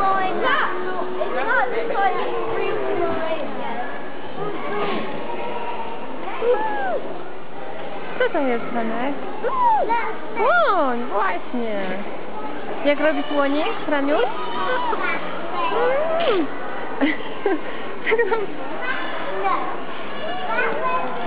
going up. It's not like really right yet. Co to jest, Franek? Słoń, właśnie. Jak robi słonik, Franiusz? No.